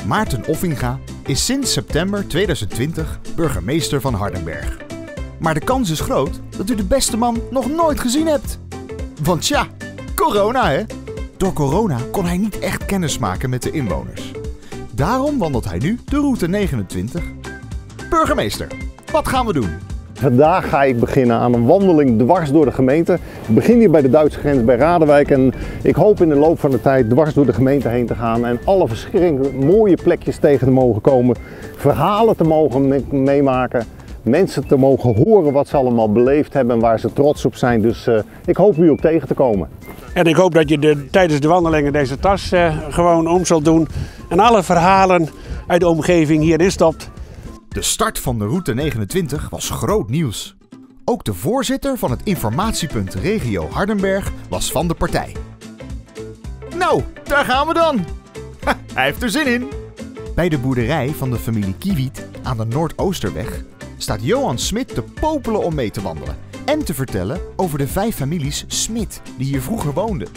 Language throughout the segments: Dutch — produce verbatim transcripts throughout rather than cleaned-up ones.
Maarten Offinga is sinds september tweeduizend twintig burgemeester van Hardenberg. Maar de kans is groot dat u de beste man nog nooit gezien hebt. Want ja, corona hè? Door corona kon hij niet echt kennis maken met de inwoners. Daarom wandelt hij nu de route negenentwintig. Burgemeester, wat gaan we doen? Vandaag ga ik beginnen aan een wandeling dwars door de gemeente. Ik begin hier bij de Duitse grens bij Radewijk en ik hoop in de loop van de tijd dwars door de gemeente heen te gaan en alle verschillende mooie plekjes tegen te mogen komen, verhalen te mogen me meemaken, mensen te mogen horen wat ze allemaal beleefd hebben en waar ze trots op zijn. Dus uh, ik hoop u ook tegen te komen. En ik hoop dat je de, tijdens de wandelingen deze tas uh, gewoon om zult doen en alle verhalen uit de omgeving hierin stopt. De start van de route negenentwintig was groot nieuws. Ook de voorzitter van het informatiepunt Regio Hardenberg was van de partij. Nou, daar gaan we dan! Ha, hij heeft er zin in! Bij de boerderij van de familie Kiewiet aan de Noordoosterweg staat Johan Smit te popelen om mee te wandelen en te vertellen over de vijf families Smit die hier vroeger woonden.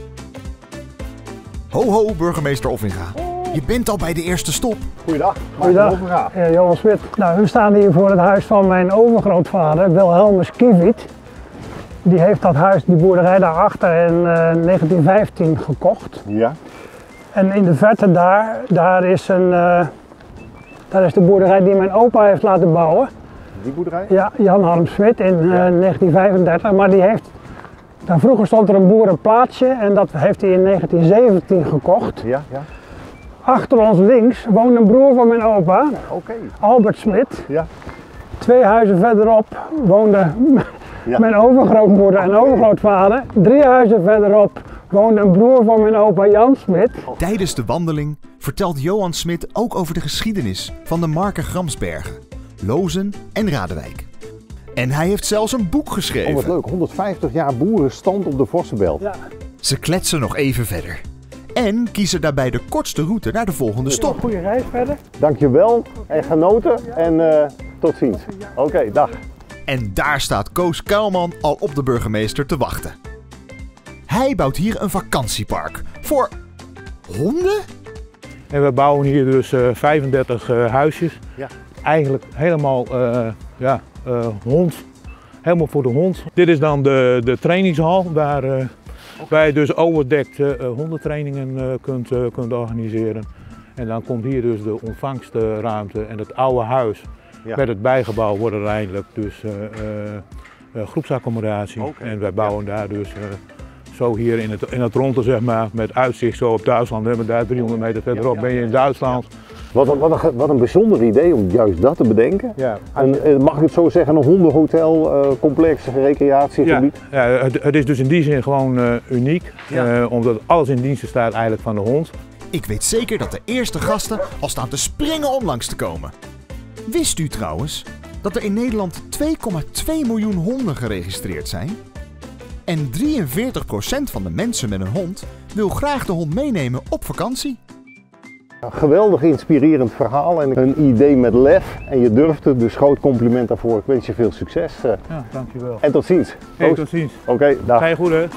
Ho ho, burgemeester Offinga. Je bent al bij de eerste stop. Goeiedag. Goeiedag. Ja, Johan Smit. Nou, we staan hier voor het huis van mijn overgrootvader, Wilhelmus Kiewiet. Die heeft dat huis, die boerderij daarachter in uh, negentien vijftien gekocht. Ja. En in de verte daar, daar is, een, uh, daar is de boerderij die mijn opa heeft laten bouwen. Die boerderij? Ja, Jan Harm Smit in uh, ja. negentien vijfendertig. Maar die heeft, daar vroeger stond er een boerenplaatsje en dat heeft hij in negentien zeventien gekocht. Ja, ja. Achter ons links woont een broer van mijn opa, okay. Albert Smit. Ja. Twee huizen verderop woonde ja. mijn overgrootmoeder en overgrootvader. Drie huizen verderop woonde een broer van mijn opa Jan Smit. Tijdens de wandeling vertelt Johan Smit ook over de geschiedenis van de marken Gramsbergen, Lozen en Radewijk. En hij heeft zelfs een boek geschreven. Oh, wat leuk, honderdvijftig jaar boerenstand op de Vossenbelt. Ja. Ze kletsen nog even verder. En kiezen daarbij de kortste route naar de volgende stop. Goeie reis verder. Dankjewel en genoten en uh, tot ziens. Oké, okay, dag. En daar staat Koos Kuilman al op de burgemeester te wachten. Hij bouwt hier een vakantiepark voor honden? En we bouwen hier dus uh, vijfendertig uh, huisjes. Ja. Eigenlijk helemaal uh, ja, uh, hond. Helemaal voor de hond. Dit is dan de, de trainingshal waar uh, waar je dus overdekt uh, hondentrainingen uh, kunt, uh, kunt organiseren. En dan komt hier dus de ontvangstruimte en het oude huis ja. met het bijgebouw wordt uiteindelijk dus uh, uh, uh, groepsaccommodatie. Okay. En wij bouwen ja. daar dus uh, zo hier in het, in het ronde zeg maar, met uitzicht zo op Duitsland. We hebben daar driehonderd meter verderop ja, ja. ben je in Duitsland. Ja. Wat een, wat, een, wat een bijzonder idee om juist dat te bedenken. Ja. En mag ik het zo zeggen, een hondenhotel, uh, complex, recreatiegebied? Ja, ja het, het is dus in die zin gewoon uh, uniek, ja. uh, omdat alles in dienst staat eigenlijk van de hond. Ik weet zeker dat de eerste gasten al staan te springen om langs te komen. Wist u trouwens dat er in Nederland twee komma twee miljoen honden geregistreerd zijn? En drieënveertig procent van de mensen met een hond wil graag de hond meenemen op vakantie. Geweldig inspirerend verhaal en een idee met lef en je durft het, dus groot compliment daarvoor. Ik wens je veel succes. Ja, dankjewel. En tot ziens. Hey, tot ziens. Oké, okay, dag. Ga je goed hè?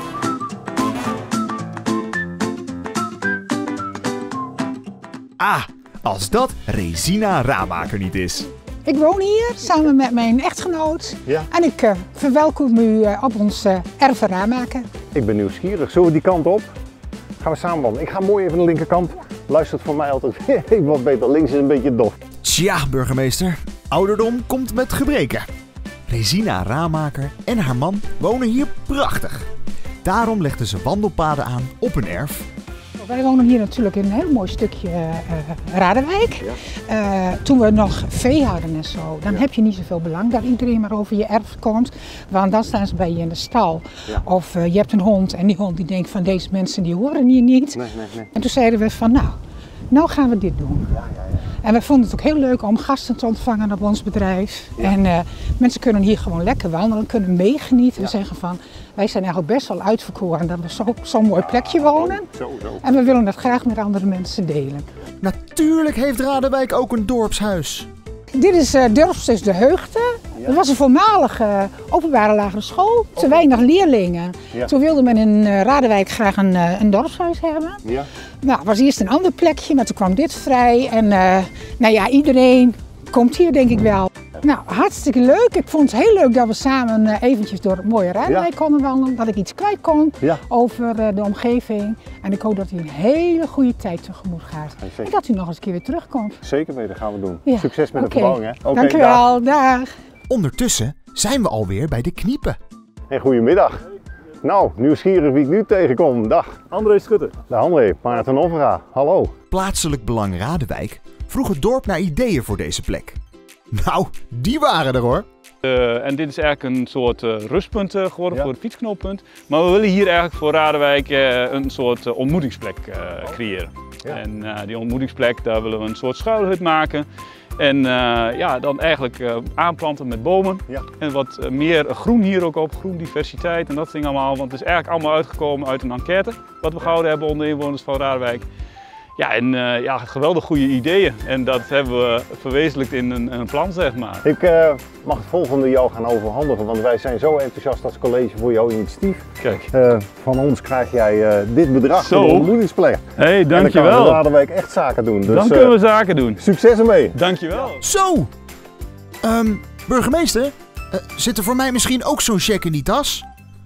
Ah, als dat Resina Ramaker niet is. Ik woon hier samen met mijn echtgenoot ja. en ik uh, verwelkom u uh, op ons uh, erf Ramaker. Ik ben nieuwsgierig. Zullen we die kant op? Gaan we samen wandelen. Ik ga mooi even naar de linkerkant. Luistert voor mij altijd even wat beter. Links is een beetje dof. Tja, burgemeester. Ouderdom komt met gebreken. Resina Ramaker en haar man wonen hier prachtig. Daarom legden ze wandelpaden aan op hun erf. Wij wonen hier natuurlijk in een heel mooi stukje uh, Radewijk. Ja. Uh, toen we nog vee hadden en zo, dan ja. heb je niet zoveel belang dat iedereen maar over je erf komt. Want dan staan ze bij je in de stal. Ja. Of uh, je hebt een hond en die hond die denkt van deze mensen die horen hier niet. Nee, nee, nee. En toen zeiden we van nou, nou gaan we dit doen. Ja, ja, ja. En we vonden het ook heel leuk om gasten te ontvangen op ons bedrijf. Ja. En uh, mensen kunnen hier gewoon lekker wandelen, kunnen meegenieten. Ja. We zeggen van, wij zijn eigenlijk best wel uitverkoren dat we zo'n zo mooi plekje wonen. Zo, zo. En we willen dat graag met andere mensen delen. Natuurlijk heeft Radewijk ook een dorpshuis. Dit is uh, Dorpshuis de Heugde. Het was een voormalige openbare lagere school, te okay. weinig leerlingen. Ja. Toen wilde men in uh, Radewijk graag een, uh, een dorpshuis hebben. Ja. Nou, was eerst een ander plekje, maar toen kwam dit vrij. En uh, nou ja, iedereen komt hier denk ik wel. Nou, hartstikke leuk. Ik vond het heel leuk dat we samen uh, eventjes door het mooie Radewijk ja. konden wandelen. Dat ik iets kwijt kon ja. over uh, de omgeving. En ik hoop dat u een hele goede tijd tegemoet gaat. Hey, en dat u nog eens een keer weer terugkomt. Zeker weten, gaan we doen. Ja. Succes met okay. de verbouwing. Okay, Dank u wel, dag. dag. Ondertussen zijn we alweer bij de Kniepen. Hey, goedemiddag. Nou, nieuwsgierig wie ik nu tegenkom. Dag. André Schutte. Dag André, Maarten Overa. Hallo. Plaatselijk Belang Radewijk vroeg het dorp naar ideeën voor deze plek. Nou, die waren er hoor. Uh, en dit is eigenlijk een soort uh, rustpunt uh, geworden ja. voor het fietsknooppunt. Maar we willen hier eigenlijk voor Radewijk uh, een soort uh, ontmoetingsplek uh, creëren. Ja. En uh, die ontmoetingsplek, daar willen we een soort schuilhut maken. En uh, ja, dan eigenlijk uh, aanplanten met bomen. Ja. En wat uh, meer groen hier ook op, groendiversiteit en dat ding allemaal. Want het is eigenlijk allemaal uitgekomen uit een enquête wat we gehouden hebben onder inwoners van Radewijk. Ja, en uh, ja, geweldig goede ideeën. En dat hebben we verwezenlijkt in een, een plan, zeg maar. Ik uh, mag het volgende jou gaan overhandigen, want wij zijn zo enthousiast als college voor jouw initiatief. Kijk. Uh, van ons krijg jij uh, dit bedrag zo. voor de ontmoetingsplek. Hé, hey, dankjewel. En dan kunnen we Radewijk echt zaken doen. Dus, dan kunnen we zaken doen. Succes ermee. Dankjewel. Zo! Um, burgemeester, uh, zit er voor mij misschien ook zo'n cheque in die tas?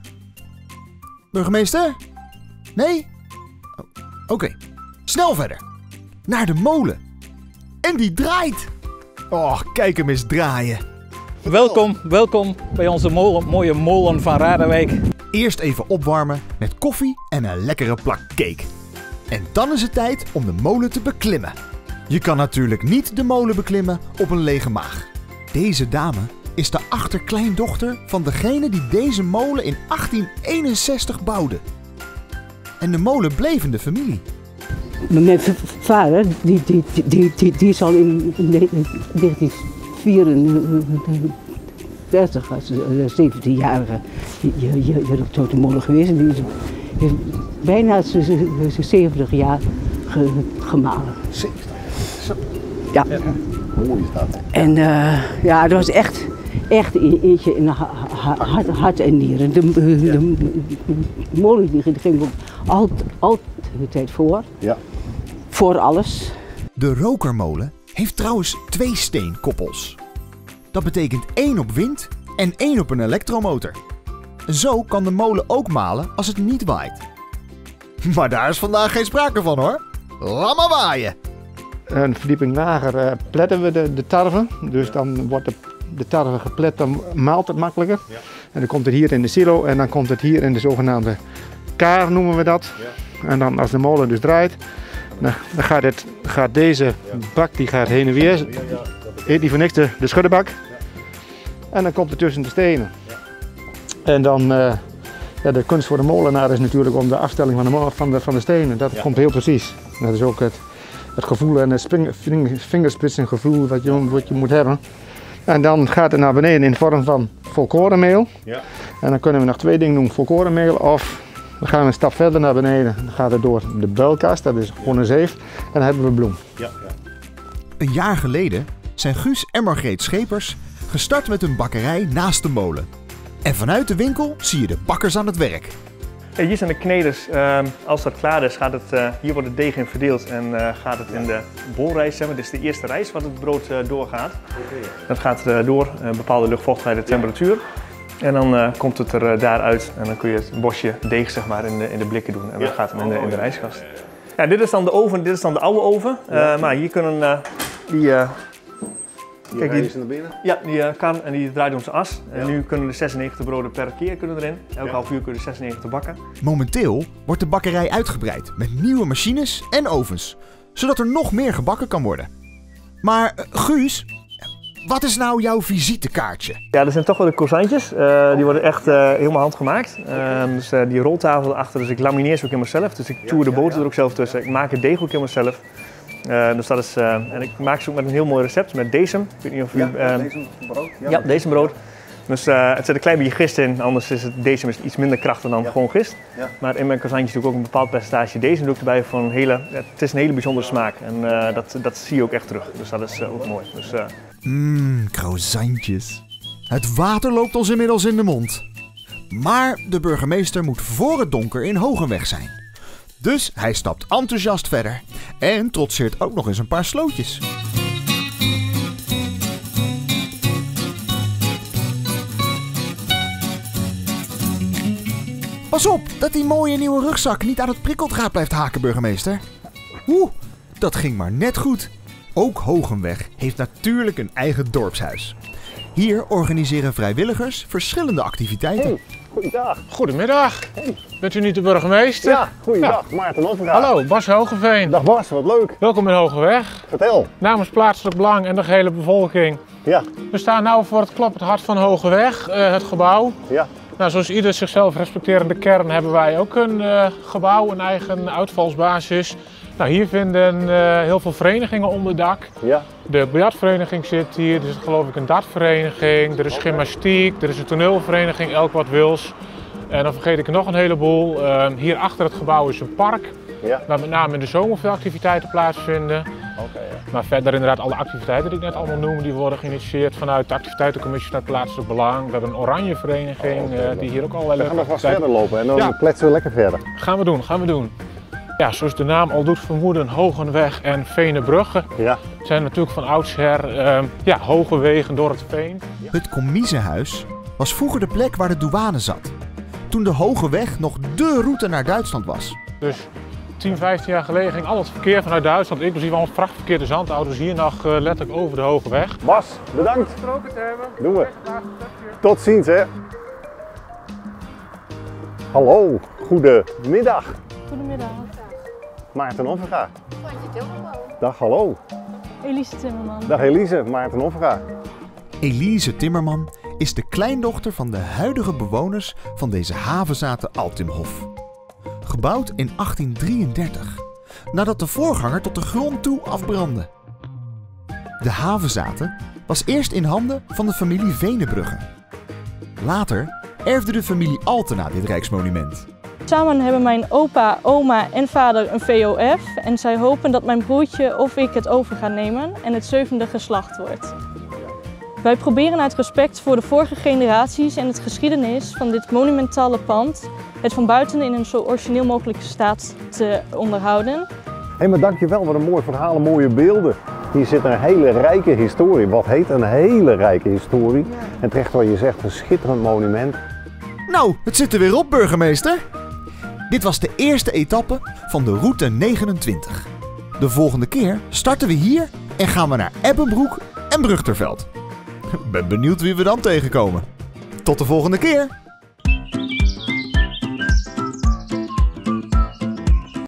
Burgemeester? Nee? Oh, Oké. Okay. Snel verder. Naar de molen. En die draait. Oh, kijk hem eens draaien. Welkom, welkom bij onze molen, mooie molen van Radewijk. Eerst even opwarmen met koffie en een lekkere plak cake. En dan is het tijd om de molen te beklimmen. Je kan natuurlijk niet de molen beklimmen op een lege maag. Deze dame is de achterkleindochter van degene die deze molen in achttien eenenzestig bouwde. En de molen bleef in de familie. Mijn vader, die, die, die, die, die is al in negentien vierendertig, als zeventienjarige, tot de molen geweest. En die is bijna zeventig jaar ge, gemalen. zeventig? Ja. ja. Mooi is dat. En uh, ja, dat was echt, echt eentje in hart, hart en nieren. De, de, ja. de, de molen die ging ook altijd, altijd voor. Ja. Voor alles. De rokermolen heeft trouwens twee steenkoppels. Dat betekent één op wind en één op een elektromotor. Zo kan de molen ook malen als het niet waait. Maar daar is vandaag geen sprake van hoor. Laat maar waaien. Een verdieping lager uh, pletten we de, de tarwe. Dus ja. dan wordt de, de tarwe geplet, dan maalt het makkelijker. Ja. En dan komt het hier in de silo en dan komt het hier in de zogenaamde kaar noemen we dat. Ja. En dan als de molen dus draait, dan gaat, het, gaat deze bak die gaat heen en weer. Die van niks de, de schuddebak. En dan komt het tussen de stenen. En dan, uh, ja, de kunst voor de molenaar is natuurlijk om de afstelling van de, mo van de, van de stenen. Dat ja. komt heel precies. Dat is ook het, het gevoel en het vingerspitsengevoel wat je, wat je moet hebben. En dan gaat het naar beneden in de vorm van volkorenmeel. Ja. En dan kunnen we nog twee dingen doen, volkorenmeel of dan gaan we een stap verder naar beneden. Dan gaat het door de builkast, dat is gewoon een zeef. En dan hebben we bloem. Ja, ja. Een jaar geleden zijn Guus en Margreet Schepers gestart met een bakkerij naast de molen. En vanuit de winkel zie je de bakkers aan het werk. Ja, hier zijn de kneders. Uh, als dat klaar is, gaat het, uh, hier wordt het deeg in verdeeld en uh, gaat het in de bolrijst. Dit is de eerste rijst wat het brood uh, doorgaat. Okay. Dat gaat uh, door, een bepaalde luchtvochtigheid en temperatuur. En dan uh, komt het er uh, daaruit en dan kun je het bosje deeg zeg maar, in, de, in de blikken doen. En dat gaat dan in de, in de rijstkast. Ja, dit is dan de oven, dit is dan de oude oven. Uh, maar hier kunnen uh, die... Uh, Die Kijk, die, naar binnen? Ja, die uh, kan en die draait om zijn as. En ja. nu kunnen er zesennegentig broden per keer kunnen erin. Elke ja. half uur kun je zesennegentig bakken. Momenteel wordt de bakkerij uitgebreid met nieuwe machines en ovens. Zodat er nog meer gebakken kan worden. Maar uh, Guus, wat is nou jouw visitekaartje? Ja, dat zijn toch wel de croissantjes. Uh, die worden echt uh, helemaal handgemaakt. Uh, dus uh, die roltafel erachter, dus ik lamineer ze ook in mezelf. Dus ik toer de boter er ook zelf tussen. Ik maak het deeg ook in mezelf. Uh, dus dat is, uh, en ik maak ze ook met een heel mooi recept, met decem. Ik weet niet of u, ja, uh, decembrood. Ja, ja decembrood. Dus uh, het zit een klein beetje gist in, anders is het decem is iets minder krachtig dan ja. gewoon gist. Ja. Maar in mijn croissantjes doe ik ook een bepaald percentage decem doe ik erbij voor een hele, ja, het is een hele bijzondere smaak. En uh, dat, dat zie je ook echt terug, dus dat is uh, ook mooi. Dus, uh... Mmm, croissantjes. Het water loopt ons inmiddels in de mond. Maar de burgemeester moet voor het donker in Hogenweg zijn. Dus hij stapt enthousiast verder en trotseert ook nog eens een paar slootjes. Pas op dat die mooie nieuwe rugzak niet aan het prikkeldraad blijft haken, burgemeester. Oeh, dat ging maar net goed. Ook Hogenweg heeft natuurlijk een eigen dorpshuis. Hier organiseren vrijwilligers verschillende activiteiten. Hey, goeiedag. Goedemiddag. Hey. Bent u niet de burgemeester? Ja, goeiedag. Ja. Maarten Offenga. Hallo, Bas Hogeveen. Dag Bas, wat leuk. Welkom in Hogeweg. Vertel. Namens Plaatselijk Belang en de gehele bevolking. Ja. We staan nu voor het kloppend hart van Hogeweg, uh, het gebouw. Ja. Nou, zoals ieder zichzelf respecterende kern hebben wij ook een uh, gebouw, een eigen uitvalsbasis. Nou, hier vinden uh, heel veel verenigingen onder dak. Ja. De biljartvereniging zit hier, er zit geloof ik een dartvereniging, er is gymnastiek, er is een toneelvereniging, elk wat wils. En dan vergeet ik nog een heleboel. Uh, hier achter het gebouw is een park, ja. waar met name in de zomer veel activiteiten plaatsvinden. Okay, ja. Maar verder inderdaad alle activiteiten die ik net allemaal noem, die worden geïnitieerd vanuit de activiteitencommissie naar Plaatselijk Belang. We hebben een oranje vereniging oh, okay, uh, die hier ook allerlei leuke activiteiten... We gaan nog wat verder lopen en dan ja. kletsen we lekker verder. Gaan we doen, gaan we doen. Ja, zoals de naam al doet vermoeden, Hogenweg en Veenenbrugge ja. zijn natuurlijk van oudsher uh, ja, hoge wegen door het veen. Het Commiezenhuis was vroeger de plek waar de douane zat. Toen de Hogeweg nog dé route naar Duitsland was. Dus tien, vijftien jaar geleden ging al het verkeer vanuit Duitsland, inclusief al het vrachtverkeer de zandauto's, hier nog uh, letterlijk over de Hogeweg. Bas, bedankt. Gesproken te hebben. Doen we. Tot ziens, hè. Hallo, goedemiddag. Goedemiddag. Maarten Offenga. Dag, hallo. Elise Timmerman. Dag Elise, Maarten Offenga. Elise Timmerman is de kleindochter van de huidige bewoners van deze havezate Altimhof. Gebouwd in achttien drieëndertig, nadat de voorganger tot de grond toe afbrandde. De havezate was eerst in handen van de familie Veenenbrugge. Later erfde de familie Altena dit rijksmonument. Samen hebben mijn opa, oma en vader een V O F en zij hopen dat mijn broertje of ik het over ga nemen en het zevende geslacht wordt. Wij proberen uit respect voor de vorige generaties en het geschiedenis van dit monumentale pand het van buiten in een zo origineel mogelijke staat te onderhouden. Hé, hey, maar dankjewel, wat een mooi verhaal, mooie beelden. Hier zit een hele rijke historie. Wat heet een hele rijke historie? Ja. En terecht wat je zegt, een schitterend monument. Nou, het zit er weer op, burgemeester. Dit was de eerste etappe van de route negenentwintig. De volgende keer starten we hier en gaan we naar Ebbenbroek en Brugterveld. Ben benieuwd wie we dan tegenkomen. Tot de volgende keer!